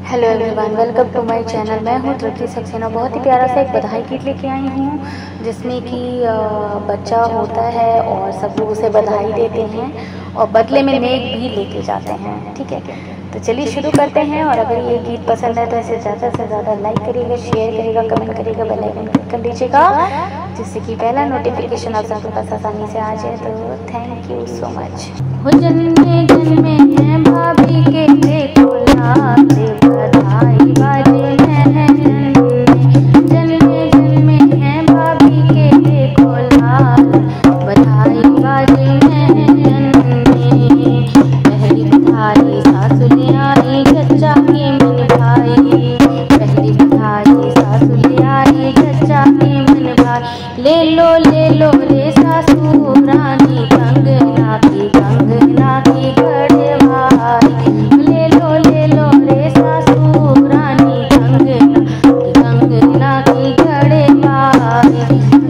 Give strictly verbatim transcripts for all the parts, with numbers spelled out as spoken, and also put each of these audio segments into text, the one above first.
Hello everyone, welcome to my channel. मैं हूँ तृप्ति सक्सेना। बहुत ही प्यारा सा एक बधाई गीत लेके आई हूँ जिसमें कि बच्चा होता है और सब लोग उसे बधाई देते हैं और बदले में नेक भी लेके जाते हैं। ठीक है, तो चलिए शुरू करते हैं। और अगर ये गीत पसंद है तो इसे ज़्यादा से ज़्यादा लाइक करिएगा, शेयर करिएगा, कमेंट करिएगा, बेल आइकन क्लिक कर लीजिएगा जिससे कि पहला नोटिफिकेशन आप सबके पास आसानी से आ जाए। तो थैंक यू सो मच। हो जन्मे जन्मे हैं भाभी के देखो लाल बधाई बाजे हैं, जन्मे जन्मे हैं भाभी के देखो लाल बधाई बाजे हैं। पहली बधाई सासु ले आई चचा के मन भाई, पहली बधाई सासु ले आई चचा के मन भाई। ले लो ले लो रे सासू रानी कंगना की, कंगना की बड़े भाई। ले लो ले लो रे सासू रानी कंगना की, कंगना की बड़े भाई।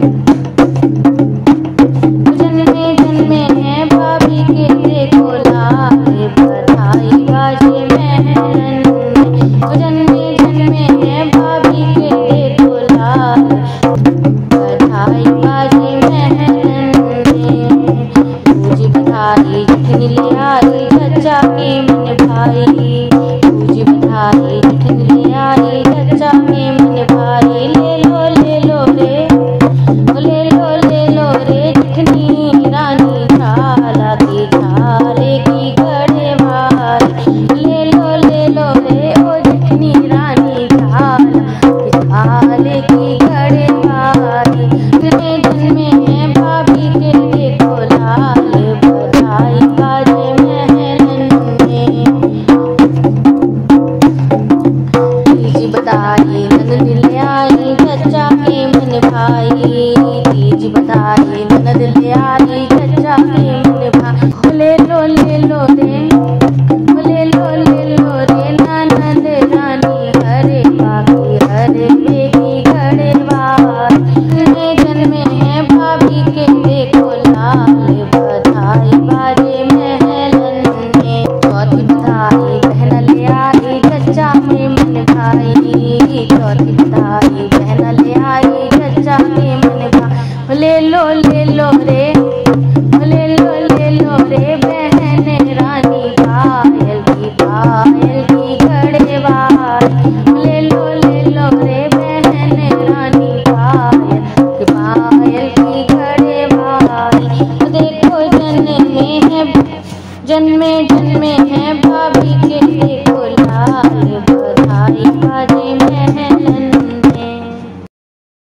जन्मे जन्मे हैं भाभी के देखो लाल बधाई बाजे महलन में। जन्मे जन्मे हैं भाभी के देखो लाल बधाई बाजे महलन में। पूजी बधाई जिठनी ले आई चचा के मन भाई, पूजी बधाई जिठनी ले आई चचा के मन भाई। ले लो ले लो रे, ले लो ले लो रे जिठनी रानी झाला की, झाले की गड़े भाई। ले लो ले लो रे ओ जिठनी रानी झाला की, झाले की गड़े भाई। जन्मे जन्मे हैं भाभी के देखो लाल बधाई बाजे महलन में। तीजी बधाई ननद ले आई चचा के मन भाई, तीजी बधाई ननद ले आई चचा के मन भाई। ले लो ले लो रे, ले लो ले लो रे ननद रानी हरे बाकी हरे बेगी गड़े भाई। जन्मे जन्मे हैं भाभी के देखो लाल बधाई बाजे महलन में। चौथी बधाई बहन ले आई चचा के मन भाई, चौथी बधाई बहन ले आई चचा के मन भाई। ले लो ले लो रे, ले लो ले लो रे बहन रानी पायल की, पायल की गड़े भाई। ले लो ले लो रे बहन रानी पायल की, पायल की गड़े भाई। देखो जन्मे है, जन्मे जन्मे हैं भाभी के देखो लाल बधाई बाजे महलन